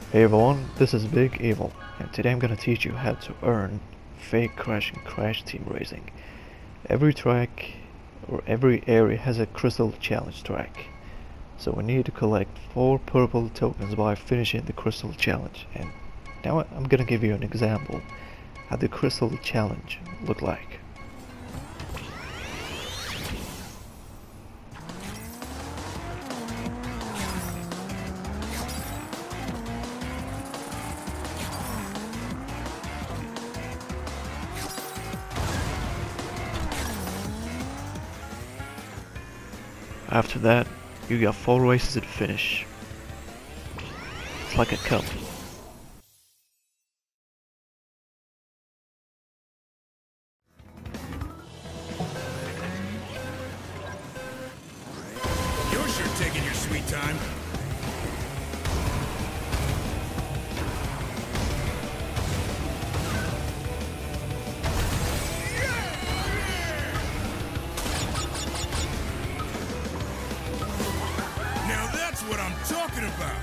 Hey everyone, this is Big Evil, and today I'm gonna teach you how to earn fake crash in Crash Team Racing. Every track or every area has a crystal challenge track, so we need to collect 4 purple tokens by finishing the crystal challenge. And now I'm gonna give you an example how the crystal challenge look like. After that, you got 4 races to finish. It's like a cup. You're sure taking your sweet time. Now that's what I'm talking about.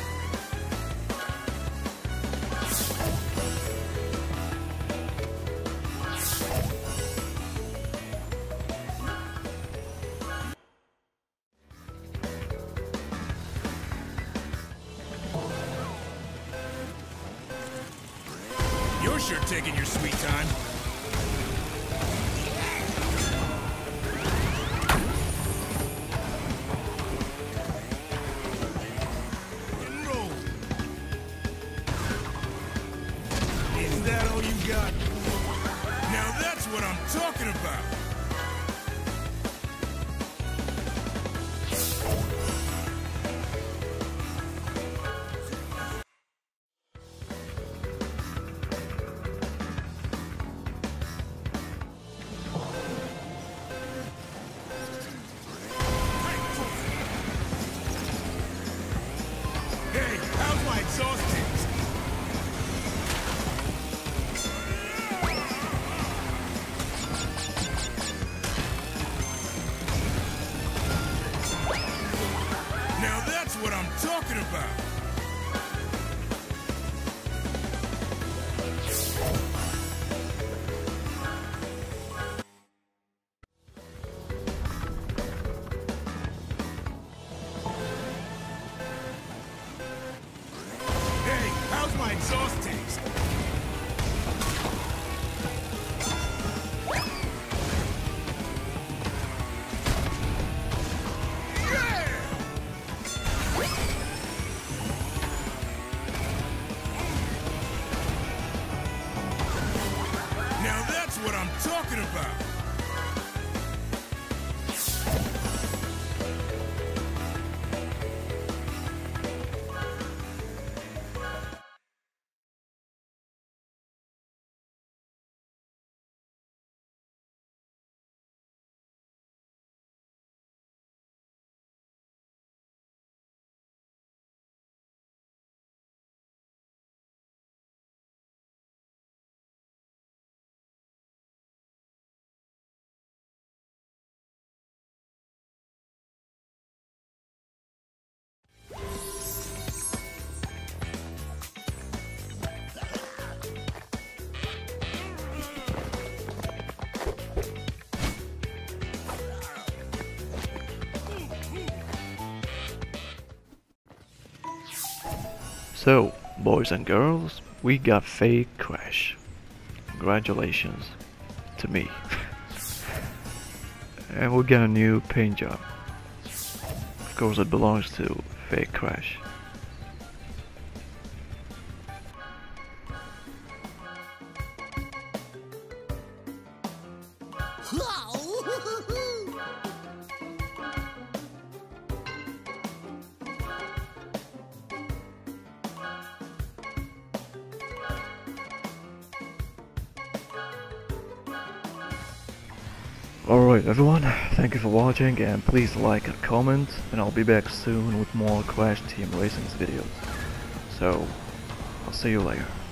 You're sure taking your sweet time. And roll. Is that all you got? Now that's what I'm talking about. Hey, how's my exhaust tips? Now that's what I'm talking about. Hey, how's my exhaust taste? Now that's what I'm talking about. So, boys and girls, we got fake crash. Congratulations to me. And we got a new paint job. Of course it belongs to fake crash. Alright everyone, thank you for watching, and please like and comment, and I'll be back soon with more Crash Team Racing videos. So, I'll see you later.